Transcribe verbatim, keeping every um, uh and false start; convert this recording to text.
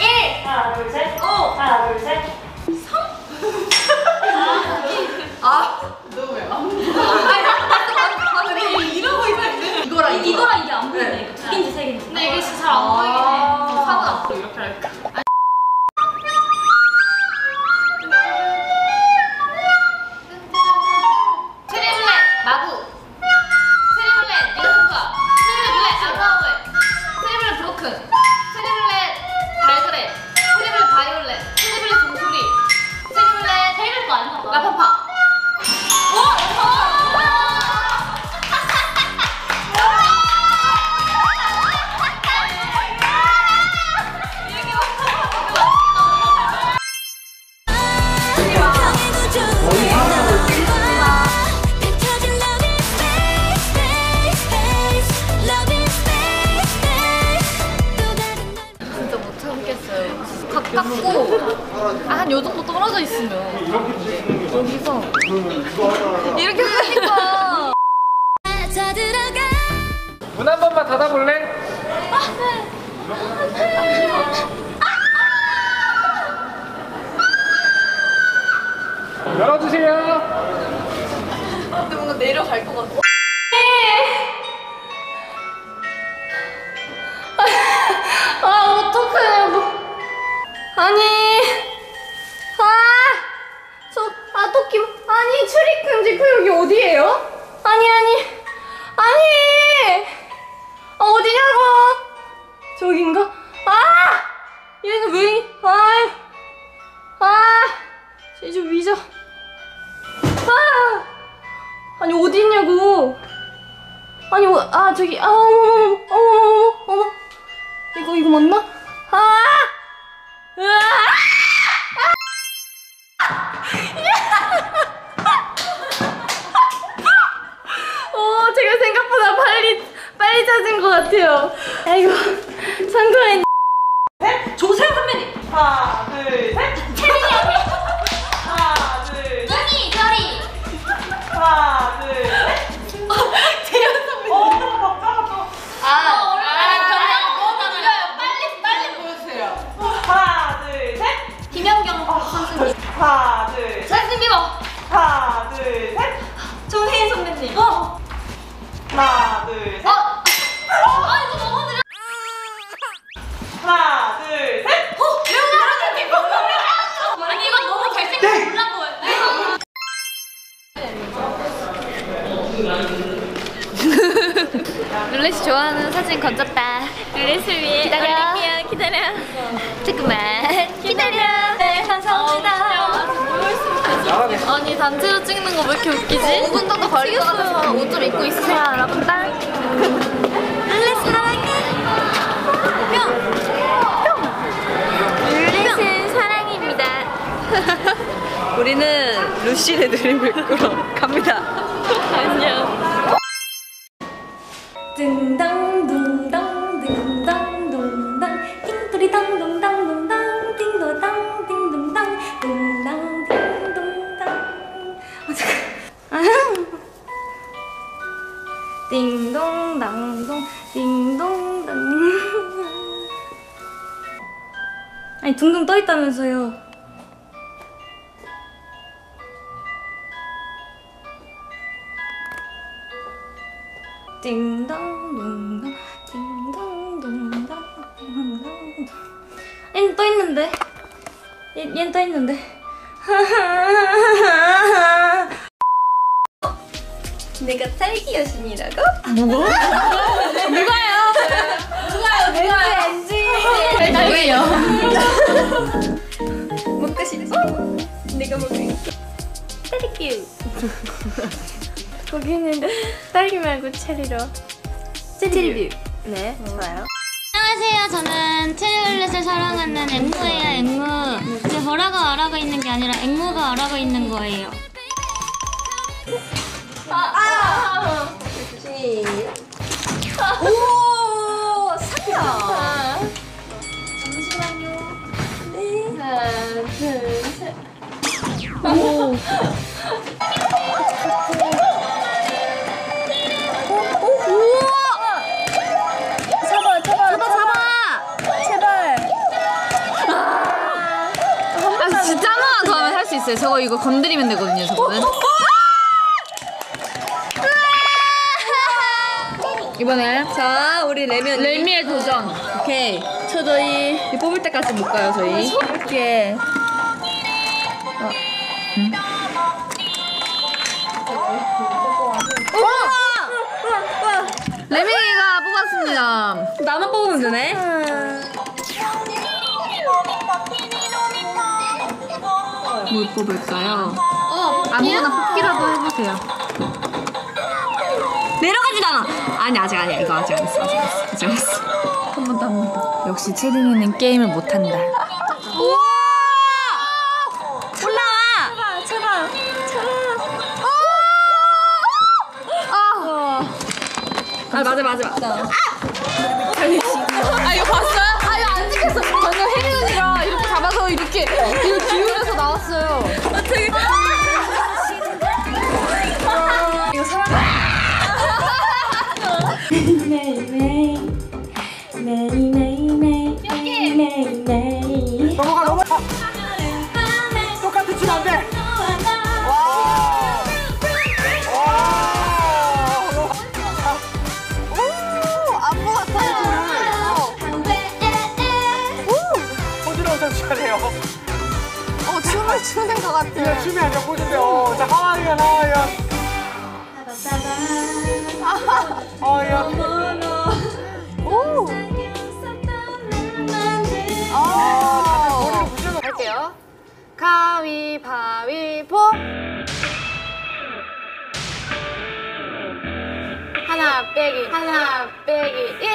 일. 하나, 둘, 셋. 오. 하나, 둘, 셋. 삼. 아. 너 왜 안 보여? 아니, 나도 이러고 있는데. 이거랑 이거. 이거랑 이게 안 보이네. 두 개인지 세 개인지. 근데 이게 진짜 잘 안 보이긴 해. 사는 앞으로 이렇게 할까? 가깝고 한 요 정도 떨어져 있으면 여기서 이렇게 하니까 문 한 번만 닫아볼래? 아, 네. 열어주세요. 근데 뭔가 내려갈 것 같아. 아, 어떡해. 아니, 아, 저, 아, 토끼, 아니, 출입금지 구역이 어디예요? 아니, 아니, 아니, 아, 어디냐고? 저긴가? 아, 얘는 왜, 아, 아, 이제 위저, 아, 아니, 어디 있냐고? 아니, 어, 아, 저기, 아, 어머, 어머, 어머, 어머, 이거, 이거 맞나? 아! 오, 제가 생각보다 빨리 빨리 찾은 것 같아요. 아이고, 성공했네. 셋, 조세호 선배님. 하나, 둘, 셋. 채민이 언니. 하나, 둘, 셋. 언니, 별이. 하나, 둘, 셋. 어, 재현 선배님. 어, 맞다, 맞다. 아. 김연경 선수님. 하나, 둘, 셋. 비버. 하나, 둘, 셋. 정혜인 선배님. 어. 하나, 둘, 셋. 어. 아, 이거 너무 느려. 하나, 둘, 셋. 어, 레오나르도 디카프리오. 아니, 이건 너무 잘생겨서 놀란 거예요. 룰렛이 좋아하는 사진 건졌다. 룰렛을 위해 기다려. 올릴게요. 기다려. 조금만 기다려. 네, 감사합니다. 어, 아니, 단체로 찍는 거 왜 이렇게 웃기지? 오 분 정도 걸릴 것 같아서 옷 좀 입고 있으세요, 여러분들. 룰렛 사랑해. 뿅. 뿅. 룰렛은 사랑입니다. 우리는 루시의 드림을 꾸러 갑니다. 안녕. 딩당 둥당 딩당 둥당 띵돌이 당동당 동당 띵도당 띵동당 둥당 띵동당. 아, 잠깐. 띵동당동 띵동당. 아니, 둥둥 떠있다면서요. 띵동동동 띵동동동. 얘는 떠있는데. 얘, 얘는 떠있는데. 내가 딸기 여신이라고? 누구? 누가요? 누가요? 누가요? 엔지. 누구예요? 먹고 싶어? 내가 먹을게. 딸기. 거기는 딸기 말고 체리로. 체리뷰. 네, 좋아요. 안녕하세요. 저는 체리올렛을 사랑하는 앵무예요. 앵무. 이제 보라가 알아가 있는 게 아니라 앵무가 알아가 있는 거예요. 아, 아, 시. 오, 사야. 잠시만요. 네. 하나, 둘, 셋. 오. 잡아, 잡아, 잡아, 잡아. 제발. 있어요. 저거 이거 건드리면 되거든요, 저거는. 이번에 자, 우리 레미 언니. 레미의 도전. 오케이. 저희 이 뽑을 때까지 못 가요, 저희. 이렇게. 레미가 뽑았습니다. 나만 뽑으면 되네. 뭘 뽑을까요? 아무거나 뽑기라도 해보세요. 내려가지도 않아. 아니, 아직 아니야. 이거 아직 안 했어. 아직 안 했어. 아직 안 했어. 한 번 더, 한 번 더. 역시 채린이는 게임을 못한다. 우와! 올라와! 제발, 제발. 아! 아, 맞아, 맞아, 맞아. 아, 이거 봤어요? 아, 이거 안 찍혔어. 방금 혜린 언니가 이렇게 잡아서 이렇게 이거 기울여서 나왔어요. 어떻게. 이거 사람. 넘어가 넘어가. 똑같이 치면 안 돼. 와. 오, 안무 같아요. 포즈를 엄청 잘해요. 어, 춤을 추는 것 같아. 그냥 춤이 아니라 포즈인데. 어, 자 하와이안 하와이안. 하와이안. 오. 아, 할게요. 가위바위보. 하나 빼기 하나 빼기 일.